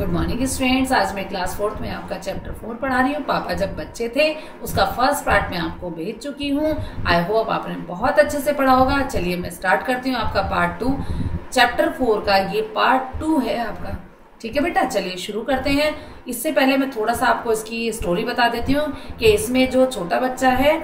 Good morning students. आज मैं class 4th में आपका चैप्टर 4 पढ़ा रही हूँ। पापा जब बच्चे थे उसका फर्स्ट पार्ट मैं आपको भेज चुकी हूँ। आई होप आपने बहुत अच्छे से पढ़ा होगा। चलिए मैं स्टार्ट करती हूँ आपका पार्ट 2 चैप्टर 4 का। ये पार्ट 2 है आपका, ठीक है बेटा। चलिए शुरू करते हैं। इससे पहले मैं थोड़ा सा आपको इसकी स्टोरी बता देती हूँ कि इसमें जो छोटा बच्चा है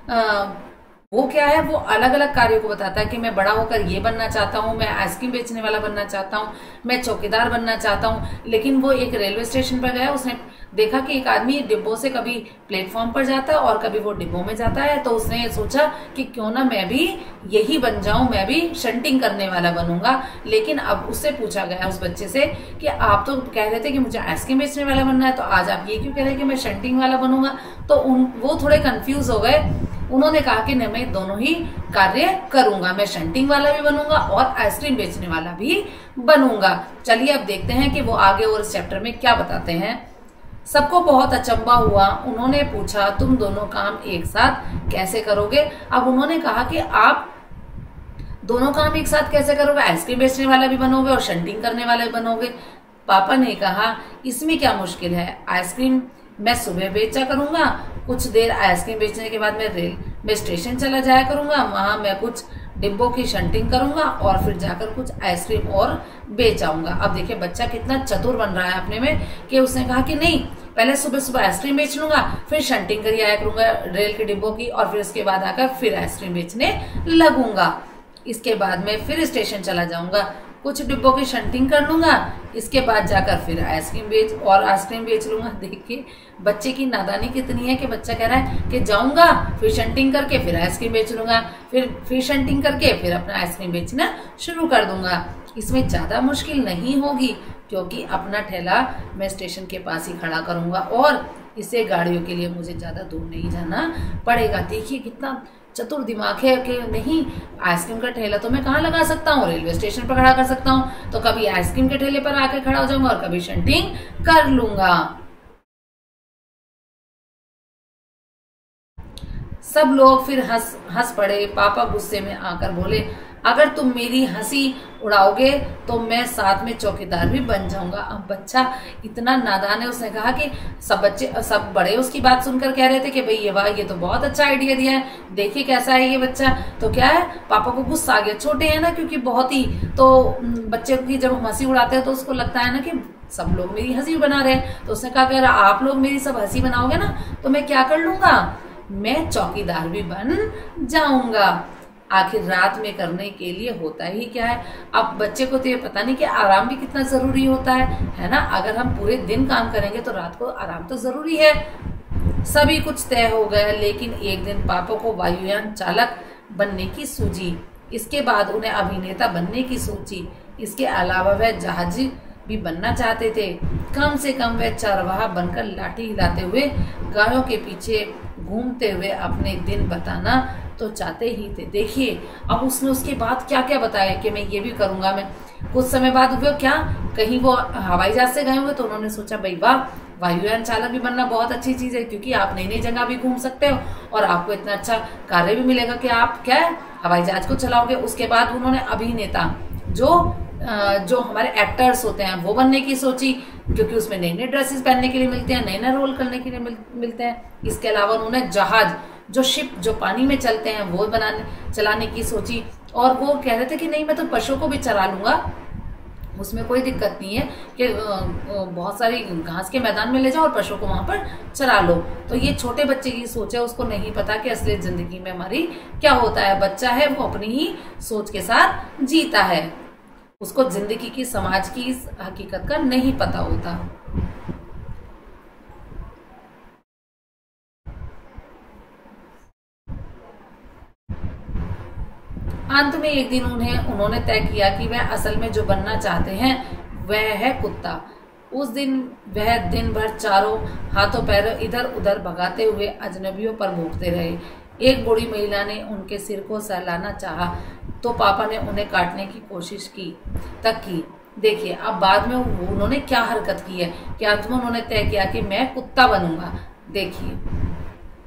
वो क्या है, वो अलग अलग कार्यों को बताता है कि मैं बड़ा होकर ये बनना चाहता हूँ, मैं आइसक्रीम बेचने वाला बनना चाहता हूँ, मैं चौकीदार बनना चाहता हूँ। लेकिन वो एक रेलवे स्टेशन पर गया, उसने देखा कि एक आदमी डिब्बों से कभी प्लेटफॉर्म पर जाता है और कभी वो डिब्बों में जाता है। तो उसने सोचा कि क्यों ना मैं भी यही बन जाऊं, मैं भी शंटिंग करने वाला बनूंगा। लेकिन अब उससे पूछा गया उस बच्चे से कि आप तो कह रहे थे कि मुझे आइसक्रीम बेचने वाला बनना है, तो आज आप ये क्यों कह रहे हैं कि मैं शंटिंग वाला बनूंगा। तो वो थोड़े कंफ्यूज हो गए। उन्होंने कहा कि नहीं, मैं दोनों ही कार्य करूंगा, मैं शंटिंग वाला भी बनूंगा और आइसक्रीम बेचने वाला भी बनूंगा। चलिए अब देखते हैं कि वो आगे और इस चैप्टर में क्या बताते हैं। सबको बहुत अचंभा हुआ। उन्होंने पूछा, तुम दोनों काम एक साथ कैसे करोगे। अब उन्होंने कहा कि आप दोनों काम एक साथ कैसे करोगे, आइसक्रीम बेचने वाला भी बनोगे और शंटिंग करने वाला भी बनोगे। पापा ने कहा, इसमें क्या मुश्किल है, आइसक्रीम मैं सुबह बेचा करूंगा, कुछ देर आइसक्रीम बेचने के बाद मैं स्टेशन चला जाया करूंगा, वहां मैं कुछ डिब्बों की शंटिंग करूंगा और फिर जाकर कुछ आइसक्रीम और बेच आऊंगा। अब देखिए बच्चा कितना चतुर बन रहा है अपने में कि उसने कहा कि नहीं, पहले सुबह सुबह आइसक्रीम बेच लूंगा, फिर शंटिंग करी आया करूंगा रेल के डिब्बों की, और फिर उसके बाद आकर फिर आइसक्रीम बेचने लगूंगा। इसके बाद में फिर स्टेशन चला जाऊंगा, कुछ डिब्बों की शंटिंग कर लूंगा, इसके बाद जाकर फिर आइसक्रीम बेच लूंगा। देखिए बच्चे की नादानी कितनी है कि बच्चा कह रहा है कि जाऊंगा, फिर शंटिंग करके फिर आइसक्रीम बेच लूंगा, फिर शंटिंग करके फिर अपना आइसक्रीम बेचना शुरू कर दूंगा। इसमें ज्यादा मुश्किल नहीं होगी क्योंकि अपना ठेला मैं स्टेशन के पास ही खड़ा करूंगा और इससे गाड़ियों के लिए मुझे ज्यादा दूर नहीं जाना पड़ेगा। देखिए कितना चतुर दिमाग है कि नहीं, आइसक्रीम का ठेला तो मैं कहाँ लगा सकता हूँ, रेलवे स्टेशन पर खड़ा कर सकता हूँ, तो कभी आइसक्रीम के ठेले पर आकर खड़ा हो जाऊंगा और कभी शंटिंग कर लूंगा। सब लोग फिर हंस पड़े। पापा गुस्से में आकर बोले, अगर तुम मेरी हंसी उड़ाओगे तो मैं साथ में चौकीदार भी बन जाऊंगा। अब बच्चा इतना नादान है, उसने कहा कि सब बड़े उसकी बात सुनकर कह रहे थे कि भाई ये तो बहुत अच्छा आइडिया दिया है, देखिए कैसा है ये बच्चा। तो क्या है, पापा को गुस्सा आ गया। छोटे हैं ना, क्योंकि बहुत ही, तो बच्चे की जब हम हंसी उड़ाते हैं तो उसको लगता है ना कि सब लोग मेरी हंसी बना रहे हैं। तो उसने कहा कि अगर आप लोग मेरी सब हंसी बनाओगे ना तो मैं क्या कर लूंगा, मैं चौकीदार भी बन जाऊंगा। आखिर रात में करने के लिए होता ही क्या है। अब बच्चे को तो ये पता नहीं कि आराम भी कितना जरूरी होता है ना। अगर हम पूरे दिन काम करेंगे तो रात को आराम तो जरूरी है। सभी कुछ तय हो गया, लेकिन एक दिन पापा को वायुयान चालक बनने की सूझी। इसके बाद उन्हें अभिनेता बनने की सोची। इसके अलावा वह जहाजी भी बनना चाहते थे। कम से कम वह चरवाहा बनकर लाठी हिलाते हुए गायों के पीछे घूमते हुए अपने दिन बताना तो चाहते ही थे। देखिए अब उसने उसके बाद क्या क्या बताया कि मैं ये भी करूंगा। मैं कुछ समय बाद हुआ क्या, कहीं वो हवाई जहाज से गए हुए तो उन्होंने सोचा भाई वाह, वायुयान चालक भी बनना बहुत अच्छी चीज है, क्योंकि आप नई नई जगह भी घूम सकते हो और आपको इतना अच्छा कार्य भी मिलेगा कि आप क्या है, हवाई जहाज को चलाओगे। उसके बाद उन्होंने अभिनेता, जो हमारे एक्टर्स होते हैं वो बनने की सोची, क्योंकि उसमें नई नई ड्रेसेस पहनने के लिए मिलते हैं, नए नए रोल करने के लिए मिलते हैं। इसके अलावा उन्होंने जहाज, जो शिप जो पानी में चलते हैं वो चलाने की सोची। और वो कह रहे थे कि नहीं, मैं तो पशुओं को भी चरा लूंगा, उसमें कोई दिक्कत नहीं है कि बहुत सारी घास के मैदान में ले जाओ और पशुओं को वहां पर चरा लो। तो ये छोटे बच्चे की सोच है, उसको नहीं पता कि असली जिंदगी में हमारी क्या होता है। बच्चा है वो अपनी ही सोच के साथ जीता है, उसको जिंदगी की, समाज की इस हकीकत का नहीं पता होता। अंत में एक दिन उन्होंने तय किया कि वह असल में जो बनना चाहते हैं वह है कुत्ता। उस दिन वह दिन भर चारों हाथों पैरों इधर उधर भगाते हुए अजनबियों पर भौंकते रहे। एक बूढ़ी महिला ने उनके सिर को सहलाना चाहा तो पापा ने उन्हें काटने की कोशिश की। देखिए अब बाद में उन्होंने क्या हरकत की है कि अंत में उन्होंने तय किया कि मैं कुत्ता बनूंगा। देखिए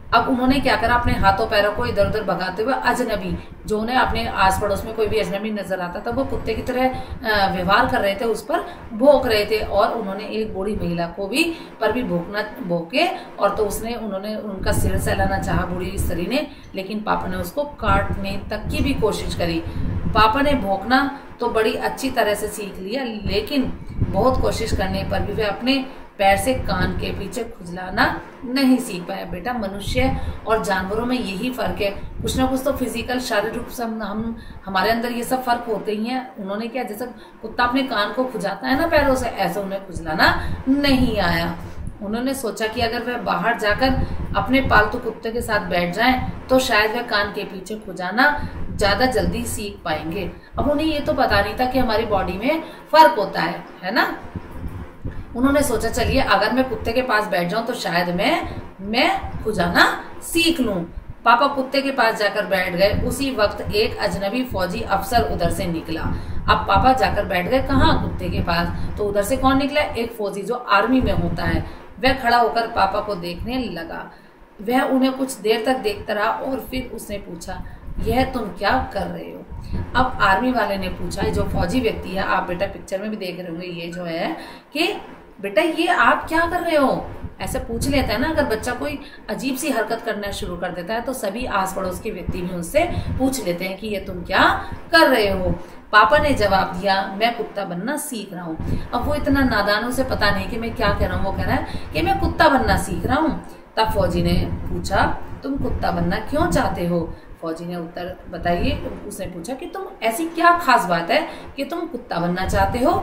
अब उन्होंने क्या करा, अपने हाथों पैरों को इधर उधर भगाते हुए अजनबी, जो उन्हें अपने आस पड़ोस में कोई भी अजनबी नजर आता था, वो कुत्ते की तरह व्यवहार कर रहे थे, उस पर भौंक रहे थे। और उन्होंने एक बूढ़ी महिला को भी भौंके, और तो उन्होंने उनका सिर सहलाना चाहा बूढ़ी स्त्री ने, लेकिन पापा ने उसको काटने तक की भी कोशिश करी। पापा ने भौंकना तो बड़ी अच्छी तरह से सीख लिया, लेकिन बहुत कोशिश करने पर भी वे अपने पैर से कान के पीछे खुजलाना नहीं सीख पाया। बेटा, मनुष्य और जानवरों में यही फर्क है, कुछ ना कुछ तो फिजिकल शारीरिक रूप से हमारे अंदर ये सब फर्क होते ही हैं। उन्होंने क्या, जैसे कुत्ता अपने कान को खुजाता है ना पैरों से, ऐसा उन्हें खुजलाना नहीं आया। उन्होंने सोचा कि अगर वह बाहर जाकर अपने पालतू कुत्ते के साथ बैठ जाएं, तो शायद वह कान के पीछे खुजाना ज्यादा जल्दी सीख पाएंगे। अब उन्हें ये तो पता नहीं था कि हमारी बॉडी में फर्क होता है ना। उन्होंने सोचा चलिए अगर मैं कुत्ते के पास बैठ जाऊं तो शायद मैं खुजाना सीख लूं। पापा कुत्ते के पास जाकर बैठ गए। उसी वक्त एक अजनबी फौजी अफसर उधर से निकला। अब पापा जाकर बैठ गए कहाँ, कुत्ते के पास, तो उधर से कौन निकला, एक फौजी जो आर्मी में होता है। वह खड़ा होकर पापा को देखने लगा। वह उन्हें कुछ देर तक देखता रहा और फिर उसने पूछा, यह तुम क्या कर रहे हो। अब आर्मी वाले ने पूछा, जो फौजी व्यक्ति है, आप बेटा पिक्चर में भी देख रहे होंगे, ये जो है कि बेटा ये आप क्या कर रहे हो, ऐसे पूछ लेता है ना। अगर बच्चा कोई अजीब सी हरकत करना शुरू कर देता है तो सभी आस पड़ोस के व्यक्ति भी उससे पूछ लेते हैं कि ये तुम क्या कर रहे हो। पापा ने जवाब दिया, मैं कुत्ता बनना सीख रहा हूँ। अब वो इतना नादान, उसे पता नहीं कि मैं क्या कह रहा हूँ। वो कह रहा है कि मैं कुत्ता बनना सीख रहा हूँ। तब फौजी ने पूछा, तुम कुत्ता बनना क्यों चाहते हो। फौजी ने उत्तर बताइए, उसने पूछा कि तुम ऐसी क्या खास बात है कि तुम कुत्ता बनना चाहते हो।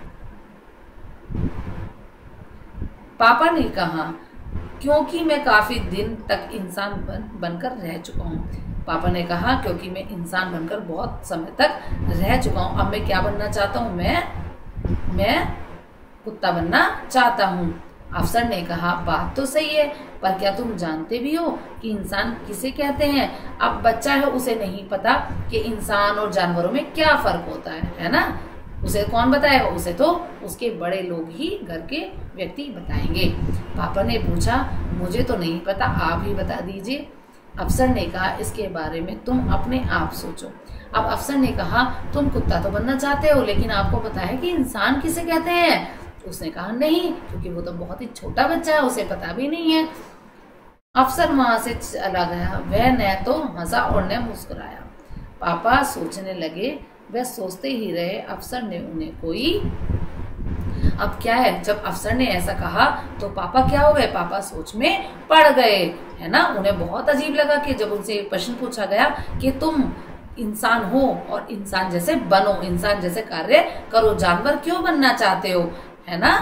पापा ने कहा, क्योंकि मैं काफी दिन तक इंसान बनकर रह चुका हूँ। पापा ने कहा, क्योंकि मैं इंसान बनकर बहुत समय तक रह चुका हूँ, अब मैं क्या बनना चाहता हूँ, मैं कुत्ता बनना चाहता हूँ। अफसर ने कहा, बात तो सही है, पर क्या तुम जानते भी हो कि इंसान किसे कहते हैं। अब बच्चा है, उसे नहीं पता कि इंसान और जानवरों में क्या फर्क होता है ना। उसे कौन बताएगा, उसे तो उसके बड़े लोग ही, घर के व्यक्ति बताएंगे। पापा ने पूछा, मुझे तो नहीं पता, आप ही बता दीजिए। अफसर ने कहा, इसके बारे में तुम अपने आप सोचो। अब अफसर ने कहा, तुम कुत्ता तो बनना चाहते हो, लेकिन आपको पता है कि इंसान किसे कहते हैं। उसने कहा, नहीं, क्योंकि वो तो बहुत ही छोटा बच्चा है, उसे पता भी नहीं है। अफसर वहां से चला गया। वह न तो हंसा और न मुस्कुराया। पापा सोचने लगे। वह सोचते ही रहे। अफसर ने उन्हें कोई, अब क्या है, जब अफसर ने ऐसा कहा तो पापा क्या हो गए, पापा सोच में पड़ गए, है ना। उन्हें बहुत अजीब लगा कि जब उनसे प्रश्न पूछा गया कि तुम इंसान हो और इंसान जैसे बनो, इंसान जैसे कार्य करो, जानवर क्यों बनना चाहते हो, है ना।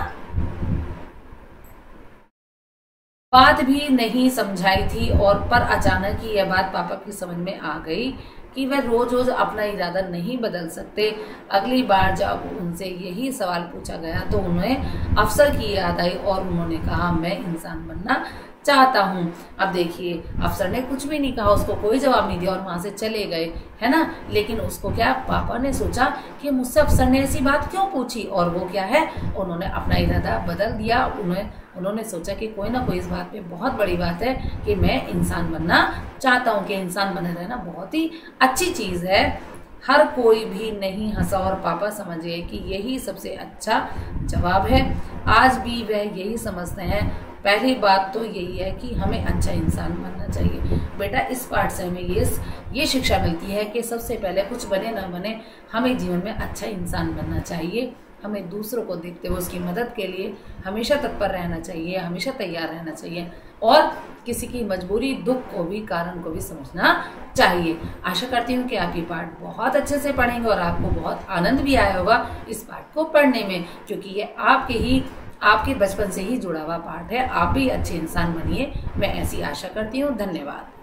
बात भी नहीं समझाई थी, और पर अचानक ही यह बात पापा की समझ में आ गई कि वह रोज रोज अपना इरादा नहीं बदल सकते। अगली बार जब उनसे यही सवाल पूछा गया तो उन्हें अफसर की याद आई और उन्होंने कहा, मैं इंसान बनना चाहता हूँ। अब देखिए, अफसर ने कुछ भी नहीं कहा, उसको कोई जवाब नहीं दिया और वहां से चले गए, है ना। लेकिन उसको क्या, पापा ने सोचा कि मुझसे अफसर ने ऐसी बात क्यों पूछी, और वो क्या है, उन्होंने अपना इरादा बदल दिया। उन्होंने सोचा कि कोई ना कोई इस बात पे बहुत बड़ी बात है कि मैं इंसान बनना चाहता हूँ, कि इंसान बने रहना बहुत ही अच्छी चीज है। हर कोई भी नहीं हंसा और पापा समझ गए कि यही सबसे अच्छा जवाब है। आज भी वह यही समझते हैं। पहली बात तो यही है कि हमें अच्छा इंसान बनना चाहिए। बेटा, इस पाठ से हमें ये शिक्षा मिलती है कि सबसे पहले कुछ बने ना बने, हमें जीवन में अच्छा इंसान बनना चाहिए। हमें दूसरों को देखते हुए उसकी मदद के लिए हमेशा तत्पर रहना चाहिए, हमेशा तैयार रहना चाहिए, और किसी की मजबूरी, दुख को भी, कारण को भी समझना चाहिए। आशा करती हूँ कि आप ये पाठ बहुत अच्छे से पढ़ेंगे और आपको बहुत आनंद भी आया होगा इस पाठ को पढ़ने में, क्योंकि ये आपके बचपन से ही जुड़ा हुआ पाठ है। आप भी अच्छे इंसान बनिए, मैं ऐसी आशा करती हूँ। धन्यवाद।